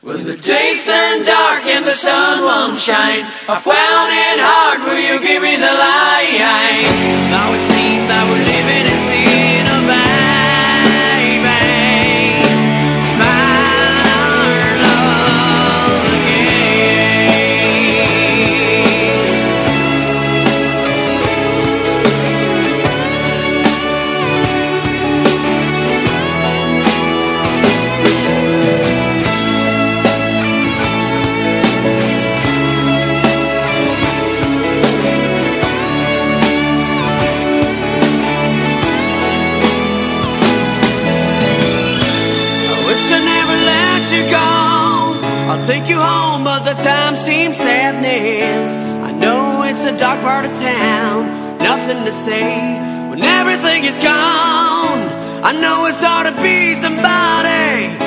When the days turn dark and the sun won't shine, I found it hard, will you give me the light? Now it seems that we're living in sin, oh baby. Find our love I'll take you home, but the time seems sadness. I know it's a dark part of town, nothing to say when everything is gone. I know it's hard to be somebody